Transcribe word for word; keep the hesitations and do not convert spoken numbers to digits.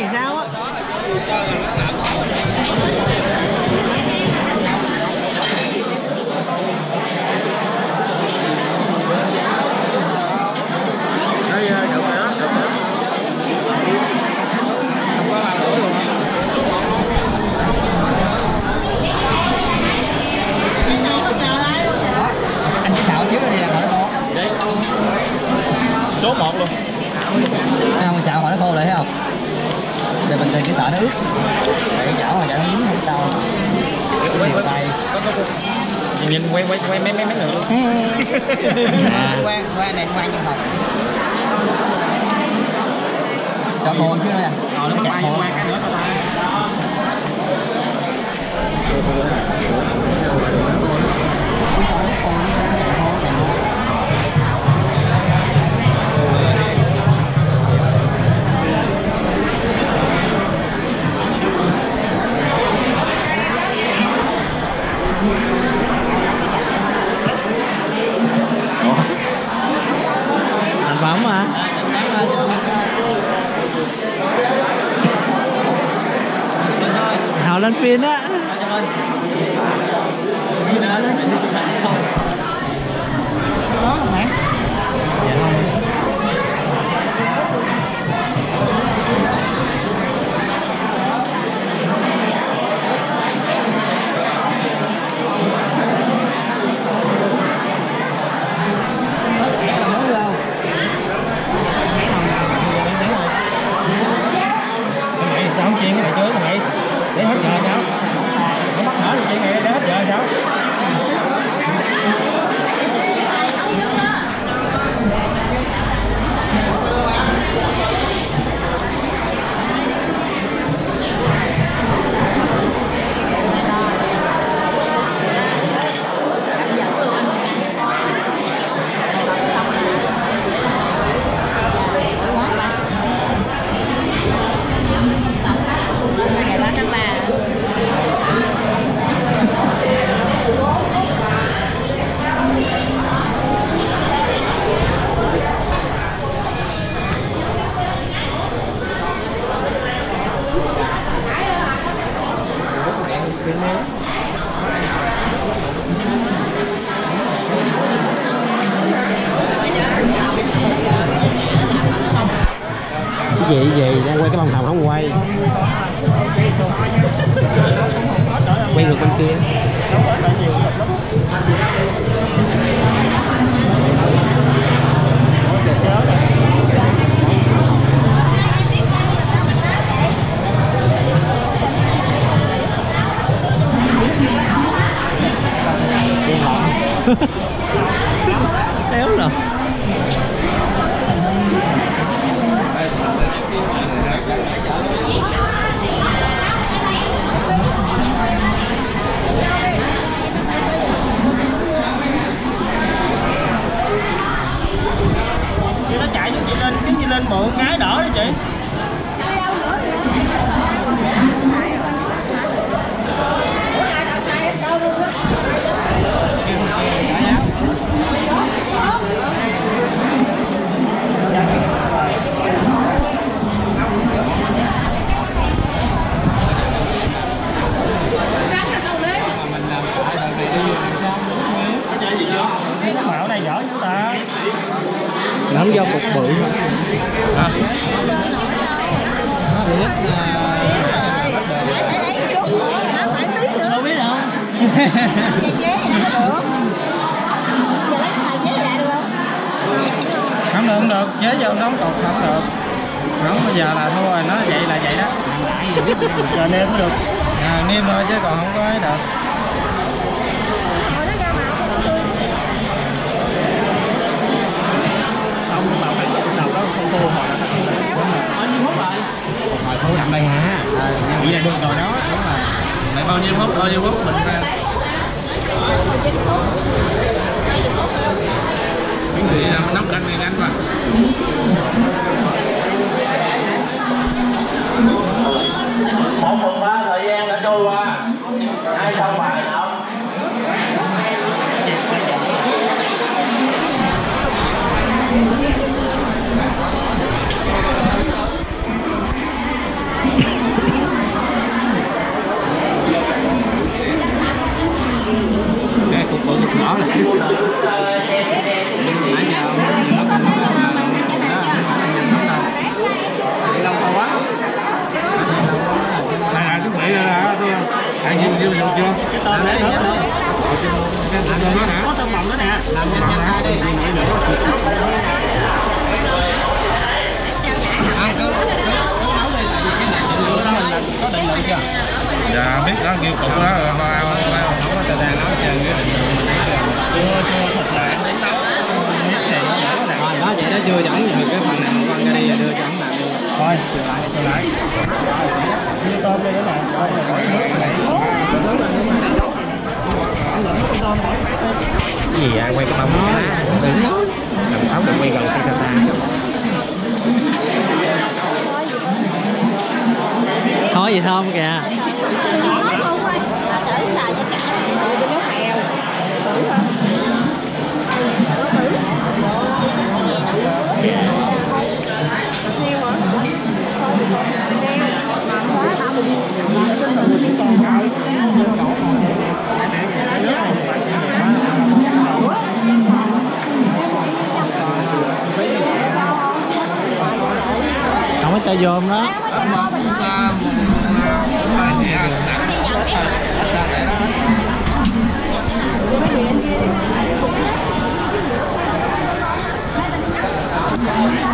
sao á. Đây được rồi đó, được rồi. Không có làm nữa luôn á. Anh chỉ xạo trước đi là hỏi nó khô. Đấy. Số một luôn. Thấy không, xạo hỏi nó khô lại thấy không? Để mình chỉ sợ nó ướt. Để cái chảo mà chảo nó dính không sao. Quay quay tay. Nhìn quay quay quay mấy mấy mấy nữa luôn. À, quay quay này quay nhân phòng. Cho khô chứ nè. Rồi nó quay quay cái nữa tao ta. Thành phẩm mà. Hào lên phim á. Đó không mẹ? Sao không chiên cái này trước mày để hết giờ sao? Không bắt nở thì chiên này để hết giờ sao? Cái gì gì đang quay cái bông hồng không quay. Quay ngược bên kia. Éo rồi. Nó chạy như chị lên cái như lên bộ ngái đỏ đó chị. Mạo này giỏi chúng ta. Nắm do cục bự hả? Đâu biết đâu. Không được, không được, chế vô nóng cột không được. Không, bây giờ là thua rồi, nó vậy là vậy đó. Giờ nêm mới được. À, nêm thôi chứ còn không có ấy được. Ông bảo phải đầu đó không thua hồi Bao nhiêu phút rồi? hồi thua đậm đây hả? Vậy là được rồi đó. Đúng rồi. Lại bao nhiêu phút, bao nhiêu phút mình ra. Cái gì nấu canh này nhanh quá. Một phần ba thời gian đã trôi qua. Ai xong bài nào? Ai nhiêu nhiêu nhiêu chưa? Cái tôm đấy Làm tôm đó hả? có tôm bọng đó nè. Làm tôm hả? Đi đi nữa. À, cứ cứ nấu đi tại vì cái này định lượng đó mình là có định lượng chưa? Dạ biết đó kêu cục đó rồi bao bao bao không có thời gian nấu chơi cái định lượng mình thấy chưa? Chưa chưa thật là em đến nấu biết thì nó dễ này. Rồi đó vậy đó chưa dẫn thì cái phần này con ra đi rồi đưa cho ông làm đi. Thôi, trở lại trở lại. Đưa tôm đây nữa này. Cái gì vậy? Quay cái bông đó. Đừng nói. Làm sao được quay gần khi ta ta. Nói gì không kìa. Không có cho vô đó. Hãy subscribe cho kênh Ghiền Mì Gõ để không bỏ lỡ những video hấp dẫn.